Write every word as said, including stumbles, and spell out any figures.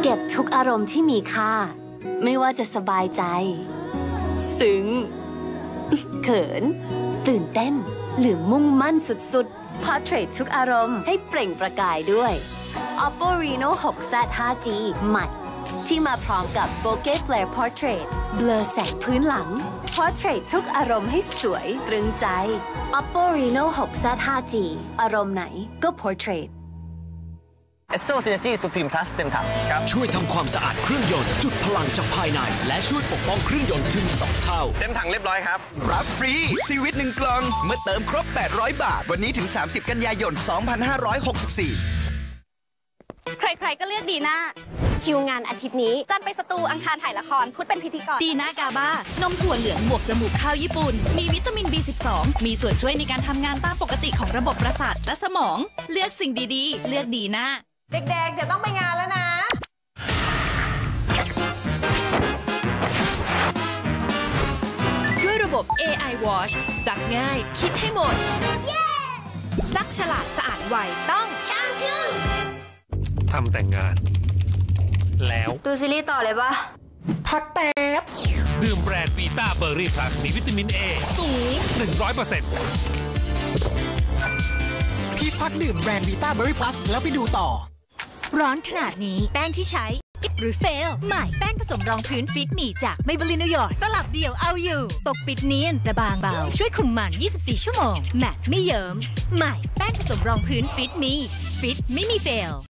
เก็บทุกอารมณ์ที่มีค่าไม่ว่าจะสบายใจซึ้งเขินตื่นเต้นหรือมุ่งมั่นสุดๆ Portrait ทุกอารมณ์ให้เปล่งประกายด้วย Oppo Reno หก แซด ไฟว์ จี ใหม่ที่มาพร้อมกับ Bokeh Flare Portrait เบลอแสงพื้นหลัง Portrait ทุกอารมณ์ให้สวยตรึงใจ Oppo Reno หก แซด ไฟว์ จี อารมณ์ไหนก็ Portrait เอสโซ Synergy Supreme Plus เต็มถังครับช่วยทำความสะอาดเครื่องยนต์จุดพลังจากภายในและช่วยปกป้องเครื่องยนต์ถึงสองเท่าเต็มถังเรียบร้อยครับรับฟรีซีวิตหนึ่งกล่องเมื่อเติมครบแปดร้อยบาทวันนี้ถึงสามสิบกันยายนสองพันห้าร้อยหกสิบสี่ใครๆก็เลือกดีน่าคิวงานอาทิตย์นี้จันไปสตูอังคารถ่ายละครพุธเป็นพิธีกรดีน่ากาบ้านมถั่วเหลืองบวกจมูกข้าวญี่ปุ่นมีวิตามิน บี สิบสอง มีส่วนช่วยในการทำงานตามปกติของระบบประสาทและสมองเลือกสิ่งดีๆเลือกดีน่าเด็กๆเดี๋ยวต้องไปงานแล้วนะด้วยระบบ เอ ไอ Wash ซักง่ายคิดให้หมดซักฉลาดสะอาดไวต้องช่างชื่อทำแต่งงานแล้วดูซีรีส์ต่อเลยปะพักแป๊บดื่มแบรนด์วีต้าเบอร์รี่พลัสมีวิตามินเอสูง หนึ่งร้อยเปอร์เซ็นต์พี่พักดื่มแบรนด์วีต้าเบอร์รี่พลัสแล้วไปดูต่อร้อนขนาดนี้แป้งที่ใช้หรือเฟลใหม่แป้งผสมรองพื้นฟิตหนีจากเมเบลินนิวยอร์กตลับเดียวเอาอยู่ปกปิดเนียนแต่บางเบาช่วยคุมมันยี่สิบสี่ชั่วโมงแมตต์ไม่เยิ้มใหม่แป้งผสมรองพื้นฟิตมีฟิตไม่มีเฟล